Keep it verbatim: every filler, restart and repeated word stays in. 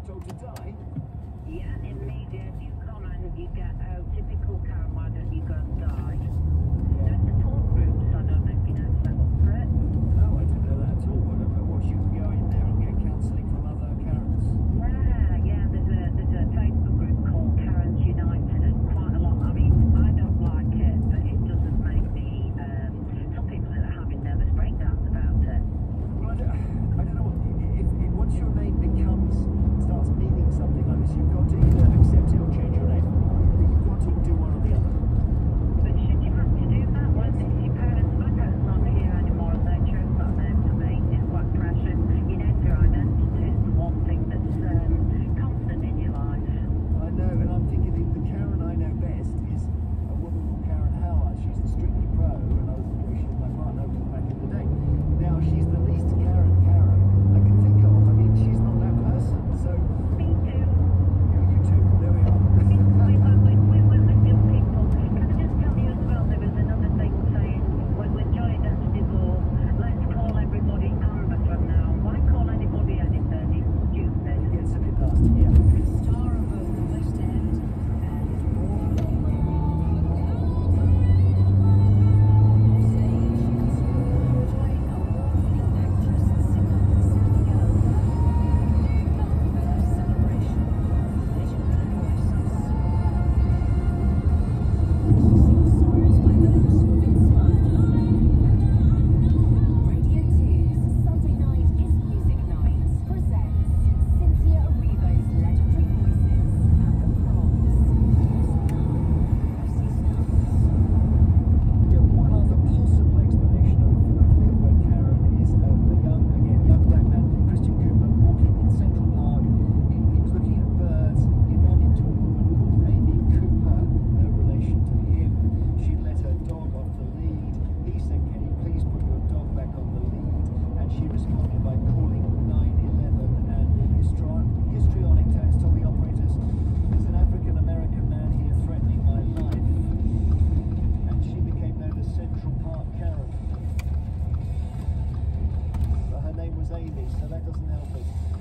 told to die? Yeah, in media, if you come and you get a typical Karen, why don't you go and die? There's support groups, I don't know if you know, set up for it. No, I didn't know that at all. What, what, you can go in there and get counselling from other Karens? Yeah, yeah, there's a, there's a Facebook group called Karens United, and quite a lot. I mean, I don't like it, but it doesn't make me, um, some people are having nervous breakdowns about it. Well, I don't, I don't know. If, if once your name becomes, starts meaning something like this, you've got to either accept it or change your name. You've got to do one or the other. But should you have to do that when it's your parents? My parents aren't here anymore, and they chose that name for me. It's quite precious. You know, your identity is the one thing that's um, constant in your life. I know, and I'm thinking the, the Karen I know best is a woman called Karen Howard. She's the Strictly Pro, and I was, you know, she was my partner back in the day. Now she's the least Karen Karen I can think of. I mean, she's not that person. So Me too. you, you too. There we are. We work with, we work with new people. Can I just tell you as well, there was another thing saying, when we're joined at divorce, let's call everybody Amber from now. Why call anybody anything? It's stupid. It gets a bit nasty, yeah. Star of both the West End and Yeah, one other possible explanation of, of the word Karen is uh, a young, again, young black man, Christian Cooper, walking in Central Park. He, he was looking at birds. He ran into a woman called Amy Cooper, no relation to him. She let her dog off the lead. He said, "Can you please put your dog back on the lead?" And she responded by calling nine eleven. And the histri- histrionic tones told the operators, "There's an African American man here threatening my life." And she became known as Central Park Karen. But her name was Amy, so that doesn't help us.